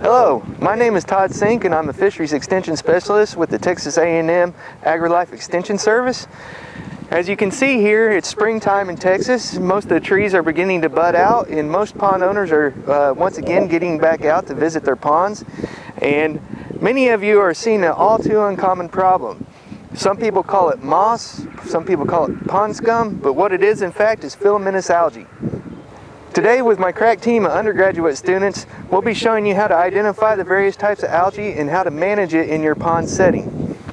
Hello, my name is Todd Sink and I'm a Fisheries Extension Specialist with the Texas A&M AgriLife Extension Service. As you can see here, it's springtime in Texas. Most of the trees are beginning to bud out and most pond owners are once again getting back out to visit their ponds. And many of you are seeing an all too uncommon problem. Some people call it moss, some people call it pond scum, but what it is in fact is filamentous algae. Today with my crack team of undergraduate students, we'll be showing you how to identify the various types of algae and how to manage it in your pond setting.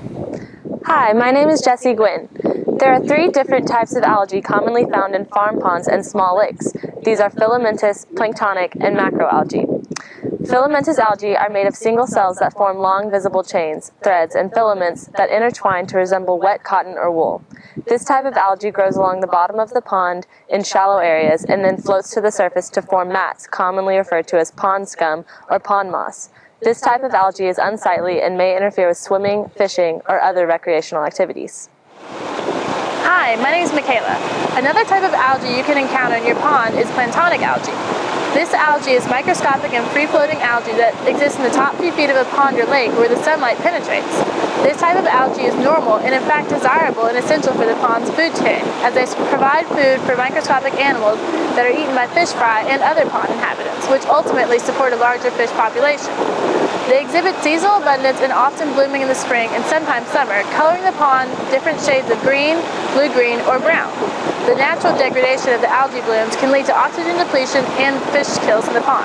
Hi, my name is Jessie Gwynn. There are 3 different types of algae commonly found in farm ponds and small lakes. These are filamentous, planktonic, and macroalgae. Filamentous algae are made of single cells that form long visible chains, threads, and filaments that intertwine to resemble wet cotton or wool. This type of algae grows along the bottom of the pond in shallow areas and then floats to the surface to form mats, commonly referred to as pond scum or pond moss. This type of algae is unsightly and may interfere with swimming, fishing, or other recreational activities. Hi, my name is Michaela. Another type of algae you can encounter in your pond is planktonic algae. This algae is microscopic and free-floating algae that exists in the top few feet of a pond or lake where the sunlight penetrates. This type of algae is normal and in fact desirable and essential for the pond's food chain, as they provide food for microscopic animals that are eaten by fish fry and other pond inhabitants, which ultimately support a larger fish population. They exhibit seasonal abundance and often blooming in the spring and sometimes summer, coloring the pond different shades of green, blue-green, or brown. The natural degradation of the algae blooms can lead to oxygen depletion and fish kills in the pond.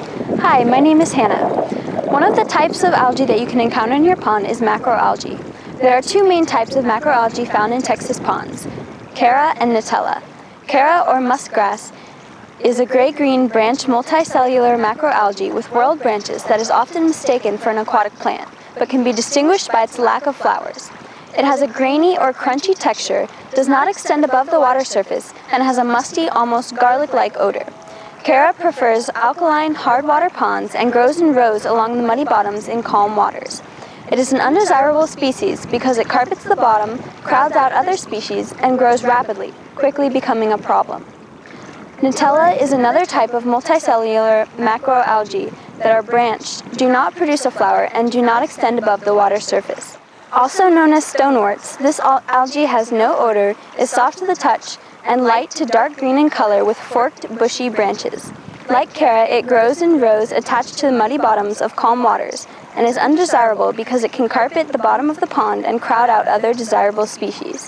Hi, my name is Hannah. One of the types of algae that you can encounter in your pond is macroalgae. There are 2 main types of macroalgae found in Texas ponds, Chara and Nutella. Chara, or muskgrass, is a gray-green branched multicellular macroalgae with whorled branches that is often mistaken for an aquatic plant, but can be distinguished by its lack of flowers. It has a grainy or crunchy texture, does not extend above the water surface, and has a musty, almost garlic-like odor. Chara prefers alkaline, hard water ponds and grows in rows along the muddy bottoms in calm waters. It is an undesirable species because it carpets the bottom, crowds out other species, and grows rapidly, quickly becoming a problem. Nutella is another type of multicellular macroalgae that are branched, do not produce a flower, and do not extend above the water surface. Also known as stoneworts, this algae has no odor, is soft to the touch, and light to dark green in color with forked, bushy branches. Like Chara, it grows in rows attached to the muddy bottoms of calm waters, and is undesirable because it can carpet the bottom of the pond and crowd out other desirable species.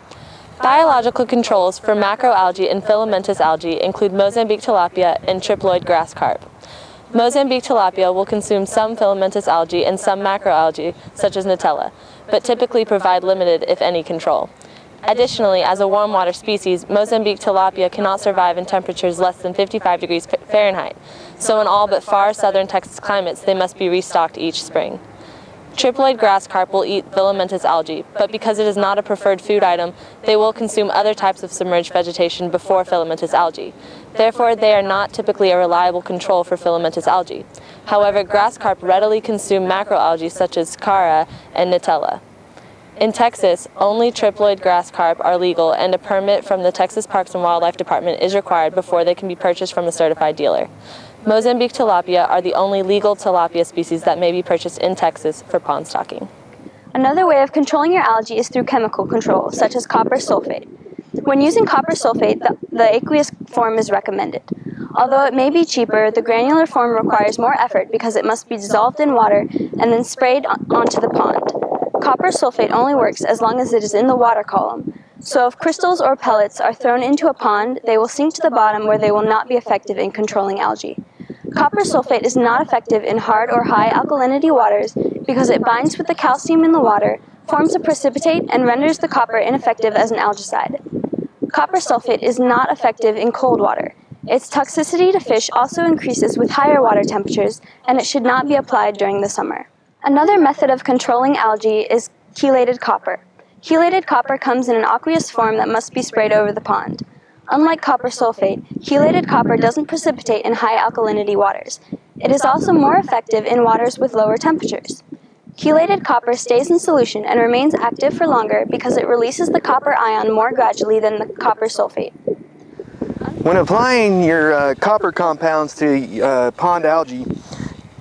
Biological controls for macroalgae and filamentous algae include Mozambique tilapia and triploid grass carp. Mozambique tilapia will consume some filamentous algae and some macroalgae, such as Nutella, but typically provide limited, if any, control. Additionally, as a warm water species, Mozambique tilapia cannot survive in temperatures less than 55 degrees Fahrenheit, so in all but far southern Texas climates, they must be restocked each spring. Triploid grass carp will eat filamentous algae, but because it is not a preferred food item, they will consume other types of submerged vegetation before filamentous algae. Therefore, they are not typically a reliable control for filamentous algae. However, grass carp readily consume macroalgae such as Chara and Nutella. In Texas, only triploid grass carp are legal, and a permit from the Texas Parks and Wildlife Department is required before they can be purchased from a certified dealer. Mozambique tilapia are the only legal tilapia species that may be purchased in Texas for pond stocking. Another way of controlling your algae is through chemical control, such as copper sulfate. When using copper sulfate, the aqueous form is recommended. Although it may be cheaper, the granular form requires more effort because it must be dissolved in water and then sprayed onto the pond. Copper sulfate only works as long as it is in the water column, so if crystals or pellets are thrown into a pond, they will sink to the bottom where they will not be effective in controlling algae. Copper sulfate is not effective in hard or high alkalinity waters because it binds with the calcium in the water, forms a precipitate, and renders the copper ineffective as an algicide. Copper sulfate is not effective in cold water. Its toxicity to fish also increases with higher water temperatures, and it should not be applied during the summer. Another method of controlling algae is chelated copper. Chelated copper comes in an aqueous form that must be sprayed over the pond. Unlike copper sulfate, chelated copper doesn't precipitate in high alkalinity waters. It is also more effective in waters with lower temperatures. Chelated copper stays in solution and remains active for longer because it releases the copper ion more gradually than the copper sulfate. When applying your copper compounds to pond algae,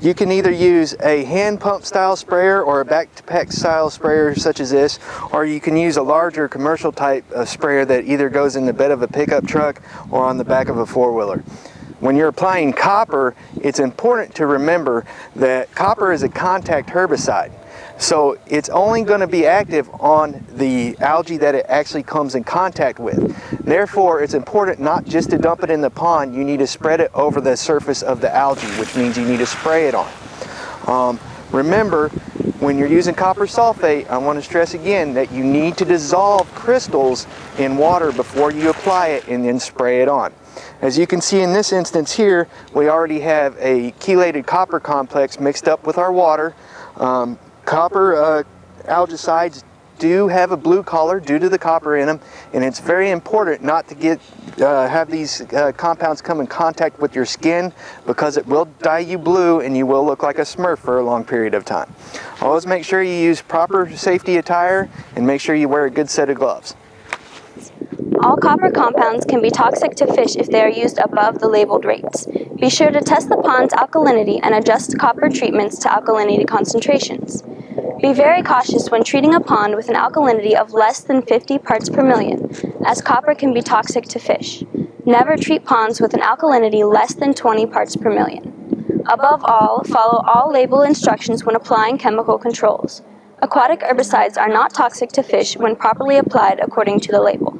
You can either use a hand pump style sprayer or a backpack style sprayer such as this, or you can use a larger commercial type of sprayer that either goes in the bed of a pickup truck or on the back of a four-wheeler. When you're applying copper, it's important to remember that copper is a contact herbicide. So it's only going to be active on the algae that it actually comes in contact with. Therefore, it's important not just to dump it in the pond, you need to spread it over the surface of the algae, which means you need to spray it on. Remember, when you're using copper sulfate, I want to stress again that you need to dissolve crystals in water before you apply it and then spray it on. As you can see in this instance here, we already have a chelated copper complex mixed up with our water. Copper algicides do have a blue color due to the copper in them, and it's very important not to have these compounds come in contact with your skin, because it will dye you blue and you will look like a Smurf for a long period of time. Always make sure you use proper safety attire and make sure you wear a good set of gloves. All copper compounds can be toxic to fish if they are used above the labeled rates. Be sure to test the pond's alkalinity and adjust copper treatments to alkalinity concentrations. Be very cautious when treating a pond with an alkalinity of less than 50 parts per million, as copper can be toxic to fish. Never treat ponds with an alkalinity less than 20 parts per million. Above all, follow all label instructions when applying chemical controls. Aquatic herbicides are not toxic to fish when properly applied according to the label.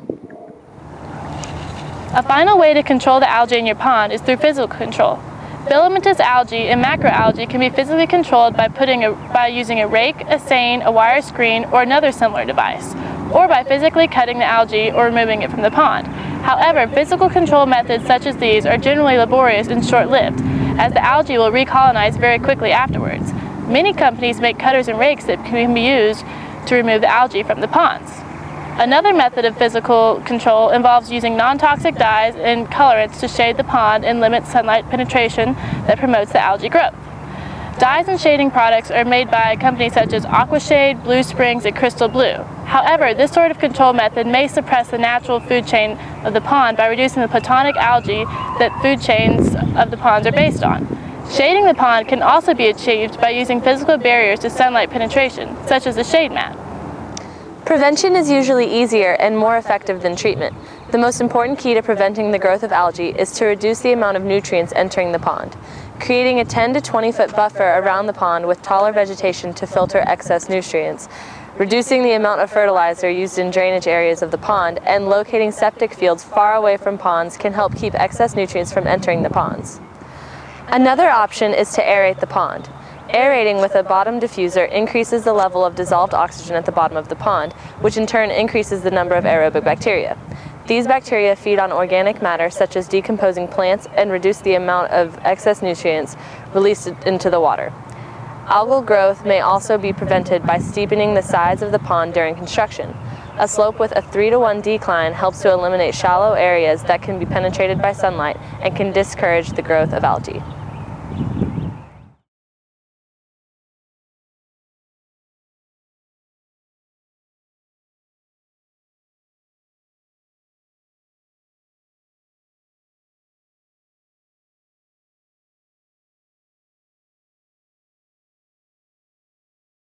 A final way to control the algae in your pond is through physical control. Filamentous algae and macroalgae can be physically controlled by using a rake, a seine, a wire screen, or another similar device, or by physically cutting the algae or removing it from the pond. However, physical control methods such as these are generally laborious and short-lived, as the algae will recolonize very quickly afterwards. Many companies make cutters and rakes that can be used to remove the algae from the ponds. Another method of physical control involves using non-toxic dyes and colorants to shade the pond and limit sunlight penetration that promotes the algae growth. Dyes and shading products are made by companies such as Aquashade, Blue Springs, and Crystal Blue. However, this sort of control method may suppress the natural food chain of the pond by reducing the platonic algae that food chains of the ponds are based on. Shading the pond can also be achieved by using physical barriers to sunlight penetration, such as a shade mat. Prevention is usually easier and more effective than treatment. The most important key to preventing the growth of algae is to reduce the amount of nutrients entering the pond. Creating a 10 to 20 foot buffer around the pond with taller vegetation to filter excess nutrients, reducing the amount of fertilizer used in drainage areas of the pond, and locating septic fields far away from ponds can help keep excess nutrients from entering the ponds. Another option is to aerate the pond. Aerating with a bottom diffuser increases the level of dissolved oxygen at the bottom of the pond, which in turn increases the number of aerobic bacteria. These bacteria feed on organic matter such as decomposing plants and reduce the amount of excess nutrients released into the water. Algal growth may also be prevented by steepening the sides of the pond during construction. A slope with a 3-to-1 decline helps to eliminate shallow areas that can be penetrated by sunlight and can discourage the growth of algae.